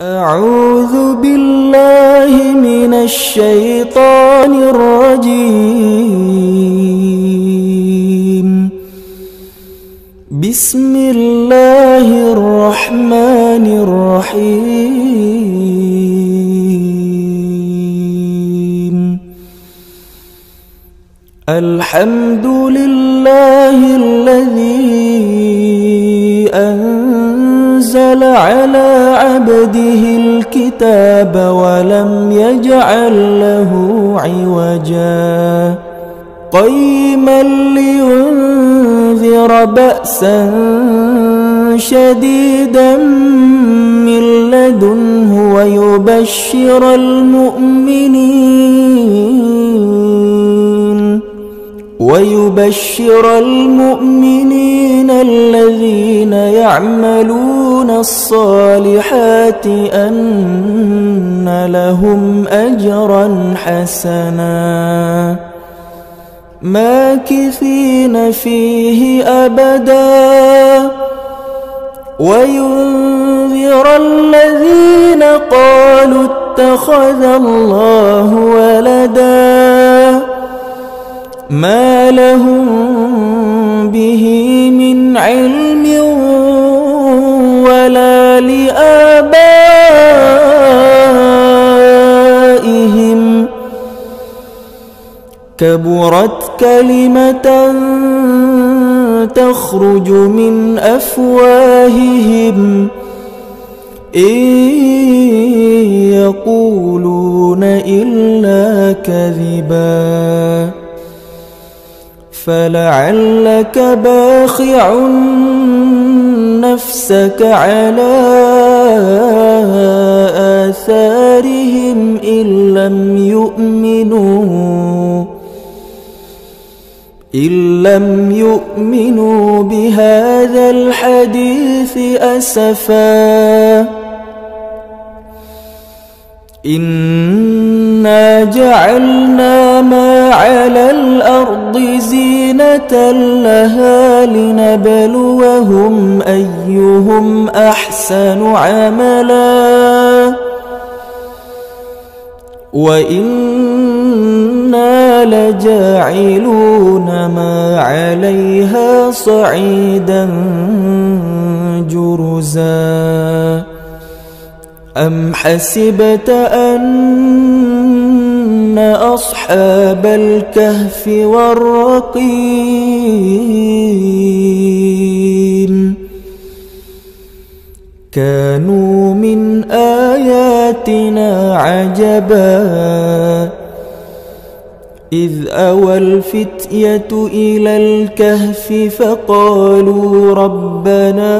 أعوذ بالله من الشيطان الرجيم. بسم الله الرحمن الرحيم. الحمد لله الذي أنزل على عبده الكتاب ولم يجعل له عوجا قيما لينذر بأسا شديدا من لدنه ويبشر المؤمنين الذين يعملون الصالحات أن لهم أجرا حسنا ماكثين فيه أبدا وينذر الذين قالوا اتخذ الله ولدا ما لهم به من علم ولا لآبائهم كبرت كلمة تخرج من أفواههم إن يقولون إلا كذبا فلعلك باخع نفسك على آثارهم إن لم يؤمنوا بهذا الحديث أسفا إنا جعلنا ما على الأرض زينة لها لنبلوهم أيهم أحسن عملا وإنا لجاعلون ما عليها صعيدا جرزا أم حسبت أن أصحاب الكهف والرقيم كانوا من آياتنا عجبا إذ أوى الفتية إلى الكهف فقالوا ربنا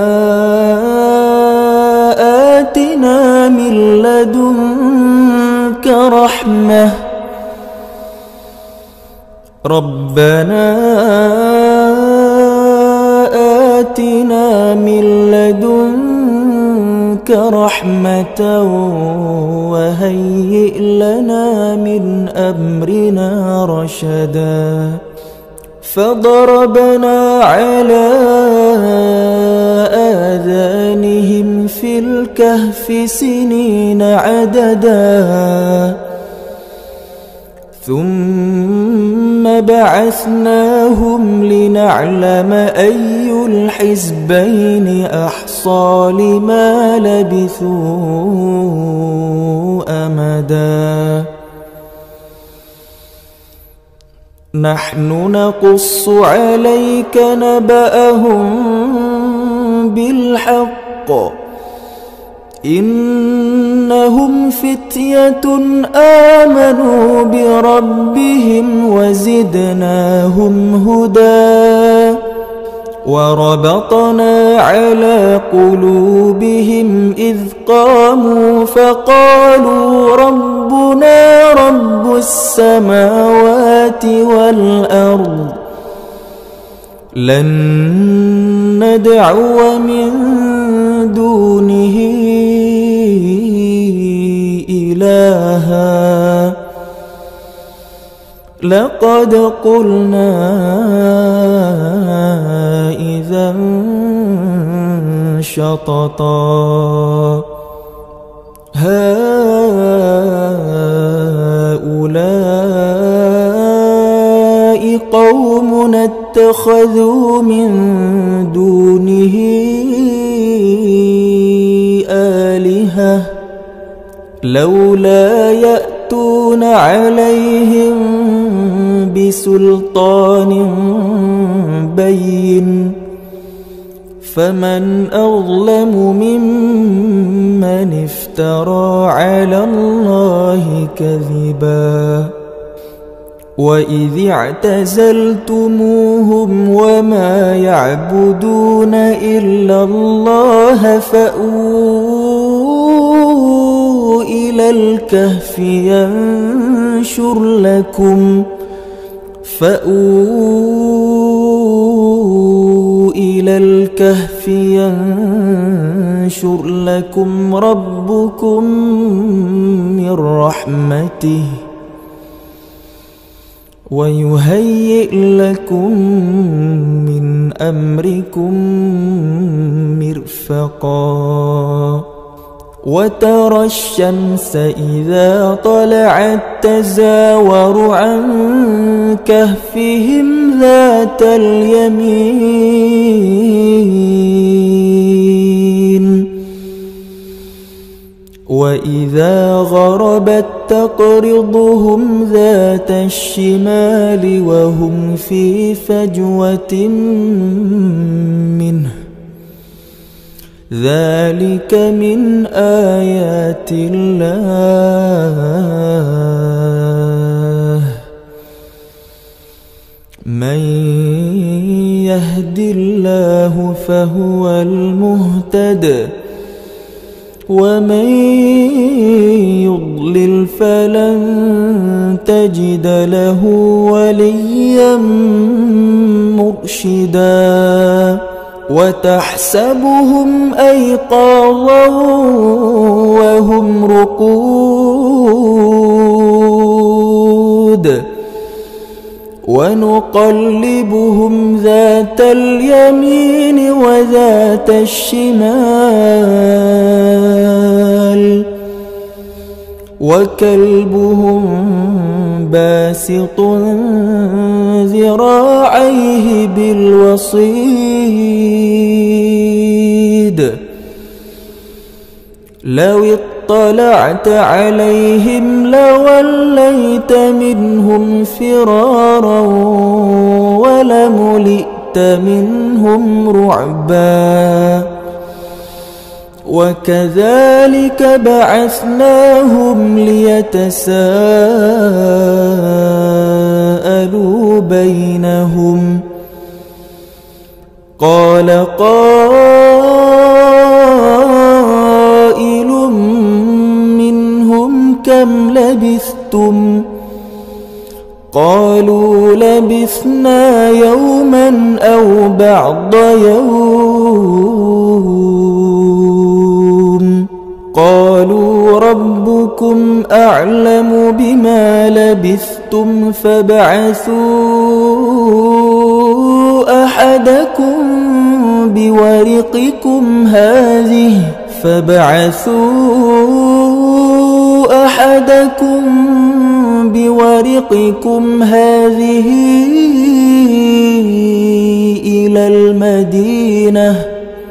آتنا من لدنك رحمة وهيئ لنا من أمرنا رشدا فضربنا على آذانهم في الكهف سنين عددا ثم بعثناهم لنعلم أي الحزبين أحصى لما لبثوا أمدا نحن نقص عليك نبأهم بالحق إنهم فتية آمنوا بربهم وزدناهم هدى وربطنا على قلوبهم إذ قاموا فقالوا ربنا رب السماوات والأرض لن ندعو من دونه إلها لقد قلنا إذا شططا اتخذوا من دونه آلهة لولا يأتون عليهم بسلطان بين فمن أظلم ممن افترى على الله كذبا وإذ اعتزلتموهم وما يعبدون إلا الله فأووا إلى الكهف ينشر لكم ربكم من رحمته ويهيئ لكم من أمركم مرفقا وترى الشمس إذا طلعت تزاور عن كهفهم ذات اليمين وإذا غربت تقرضهم ذات الشمال وهم في فجوة منه ذلك من آيات الله من يهد الله فهو المهتد ومن يضلل فلن تجد له وليا مرشدا وتحسبهم أيقاظا وهم رقود ونقلبهم ذات اليمين وذات الشمال وكلبهم باسط ذراعيه بالوصيد لو اطلعت عليهم لوليت منهم فرارا ولملئت منهم رعبا وكذلك بعثناهم ليتساءلوا بينهم قال قائل منهم كم لبثتم قالوا لبثنا يوما أو بعض يوم قالوا ربكم أعلم بما لبثتم فابعثوا أحدكم بورقكم هذه إلى المدينة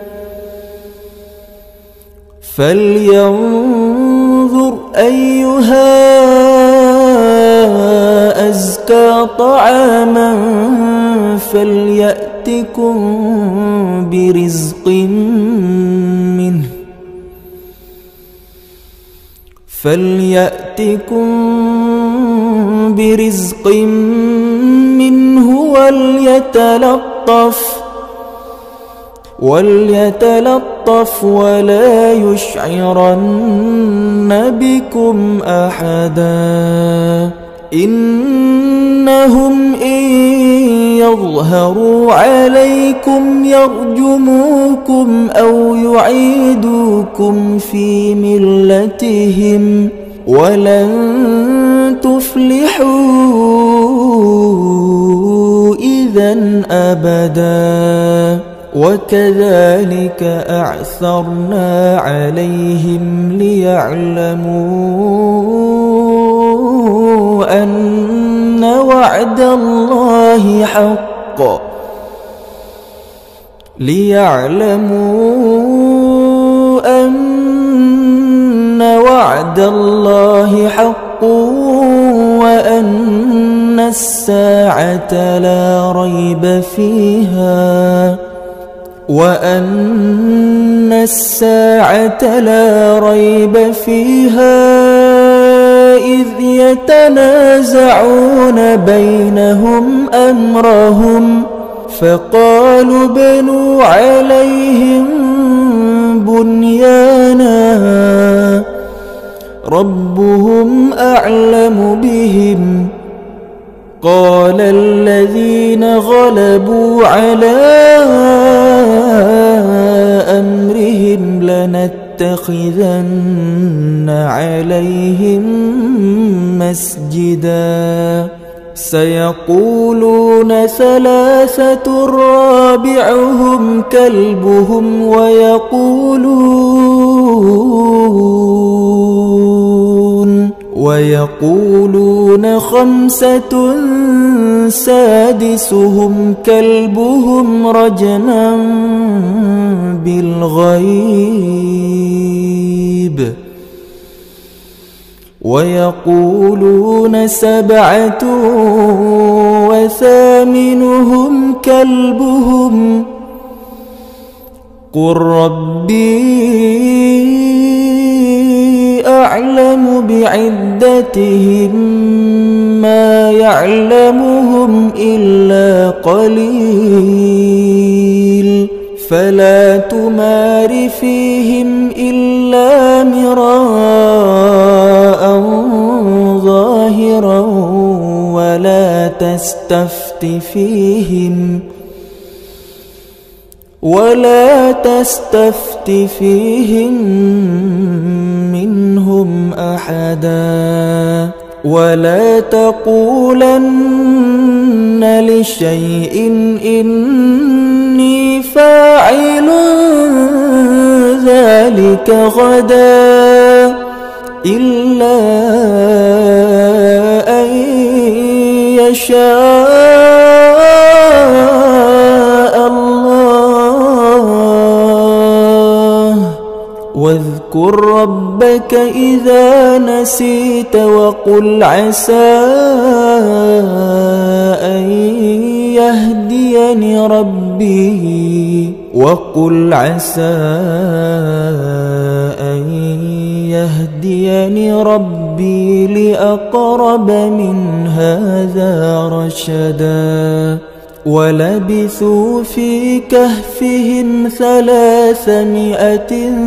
فلينظر أيها أزكى طعاما فليأتكم برزق منه وليتلطف ولا يشعرن بكم أحدا إنهم إن يظهروا عليكم يرجموكم أو يعيدوكم في ملتهم ولن تفلحوا إذن أبدا وكذلك أعثرنا عليهم ليعلموا أن وعد الله حق ليعلموا أن وعد الله حق وأن الساعة لا ريب فيها إذ يتنازعون بينهم أمرهم فقالوا بنوا عليهم بنيانا ربهم أعلم بهم قال الذين غلبوا على أمرهم لنتخذن عليهم مسجدا سيقولون ثلاثة رابعهم كلبهم ويقولون خمسة سادسهم كلبهم رجما بالغيب ويقولون سبعة وثامنهم كلبهم قل ربي أعلم بعدتهم ما يعلمهم إلا قليل فلا تمار فيهم إلا مراء ظاهرا ولا تستفت فيهم منهم أحدا ولا تقولن لشيء إني فاعل ذلك غدا إلا أن يشاء الله واذكر ربك إذا نسيت وقل عسى أن يهديني ربي لأقرب من هذا رشدا ولبثوا في كهفهم 300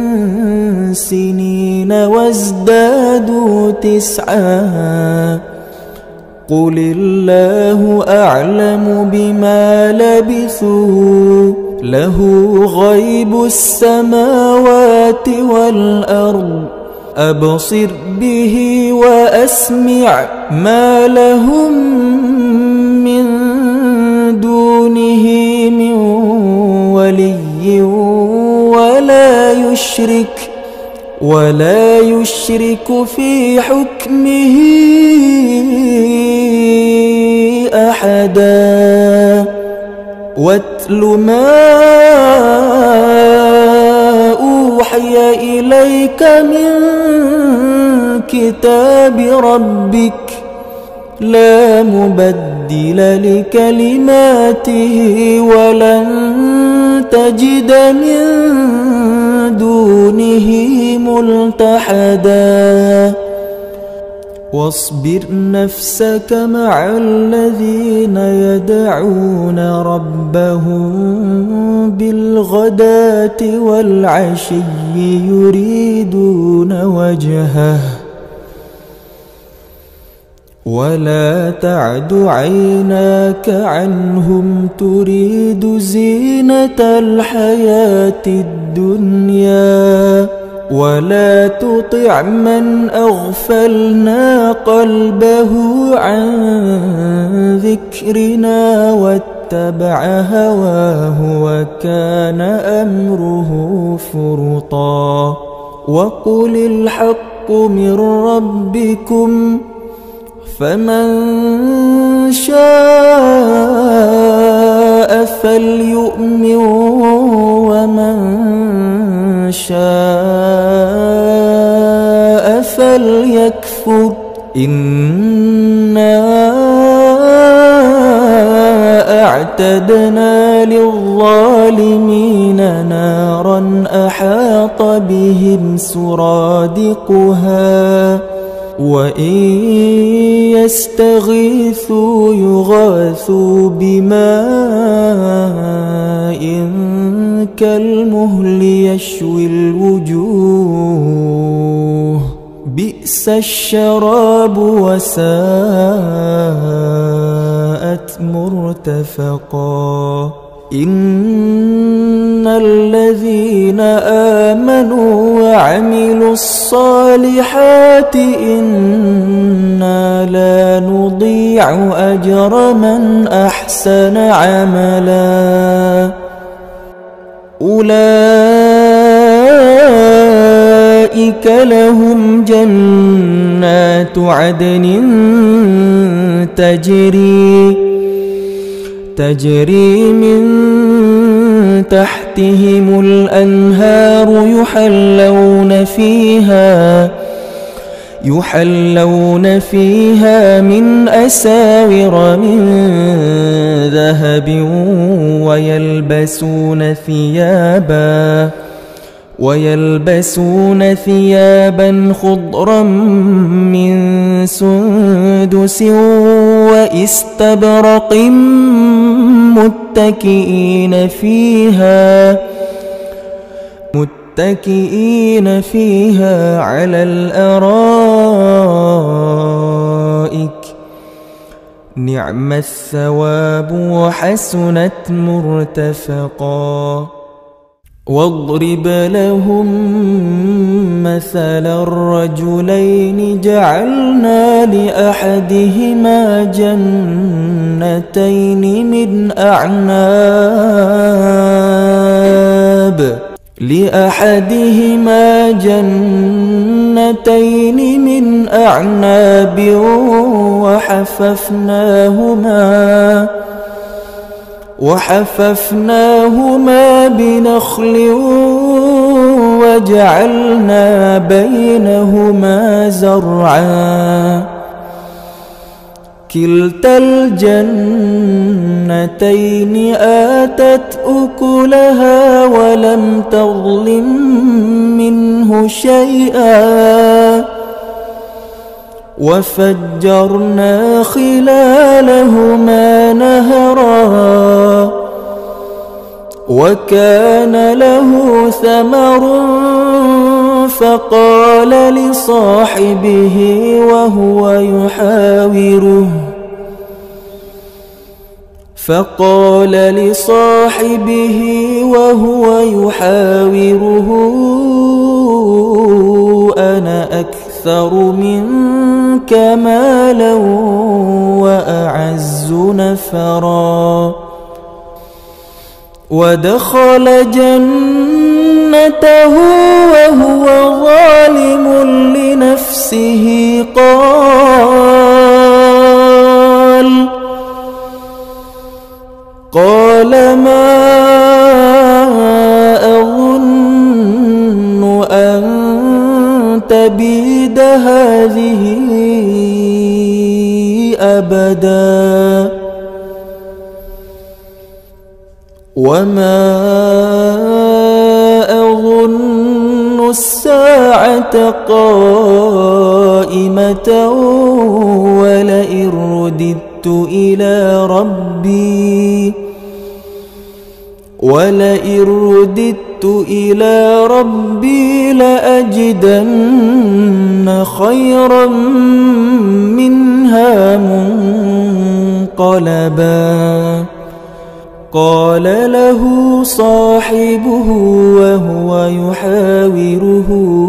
سنين وازدادوا 9 قل الله أعلم بما لبثوا له غيب السماوات والأرض أبصر به وأسمع ما لهم من دونه من ولي ولا يشرك في حكمه أحدا واتل ما أوحي إليك من كتاب ربك لا مبدل لكلماته ولن تجد من دونه ملتحدا واصبر نفسك مع الذين يدعون ربهم بالغداة والعشي يريدون وجهه ولا تعد عيناك عنهم تريد زينة الحياة الدنيا ولا تطع من أغفلنا قلبه عن ذكرنا واتبع هواه وكان أمره فرطا وقل الحق من ربكم فمن شاء شاء فليؤمن ومن شاء فليكفر إنا أعتدنا للظالمين نارا أحاط بهم سرادقها وإن يستغيثوا يغاثوا بماء كالمهل يشوي الوجوه بئس الشراب وساءت مرتفقا إن الذين آمنوا وعملوا الصالحات إنا لا نضيع أجر من أحسن عملا أولئك لهم جنات عدن تجري من تحتهم الأنهار يحلون فيها من أساور من ذهب ويلبسون ثيابا خضرا من سندس وإستبرق متكئين فيها على الأرائك نعم الثواب وحسنت مرتفقا واضرب لهم مثل الرجلين جعلنا لأحدهما جنتين من أعناب وحففناهما بنخل وجعلنا بينهما زرعا كلتا الجنتين آتت أكلها ولم تظلم منه شيئا وفجرنا خلالهما نهرا وكان له ثمر فقال لصاحبه وهو يحاوره أنا أكثر منك مالا وأعز نفرا ودخل جنته وهو ظالم لنفسه قال ما أظن أن تبيد هذه أبدا وما أظن الساعة قائمة ولئن رددت إلى ربي لأجدن خيرا منها منقلبا قال له صاحبه وهو يحاوره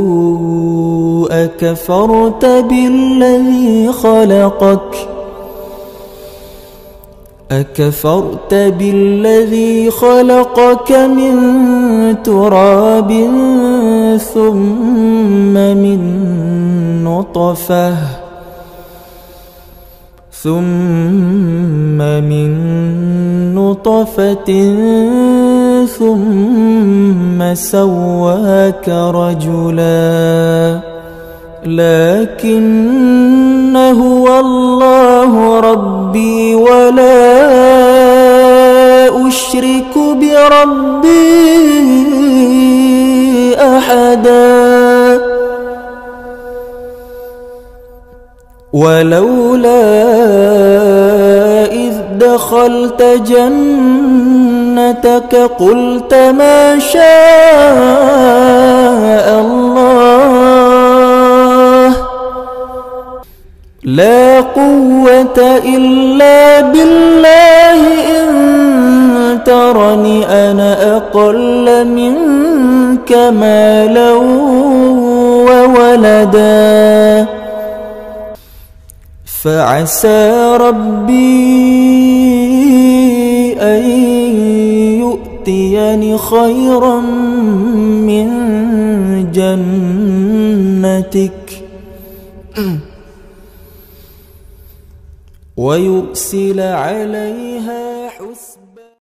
أكفرت بالذي خلقك من تراب ثم من ثم من نطفة ثم سواك رجلا لكن هو الله ربي ولا أشرك بربي أحدا ولولا إذ دخلت جنتك قلت ما شاء الله لا قوة إلا بالله إن ترني أنا أقل منك مالا وولدا فعسى ربي أن يؤتيني خيرا من جنتك ويرسل عليها حسبانا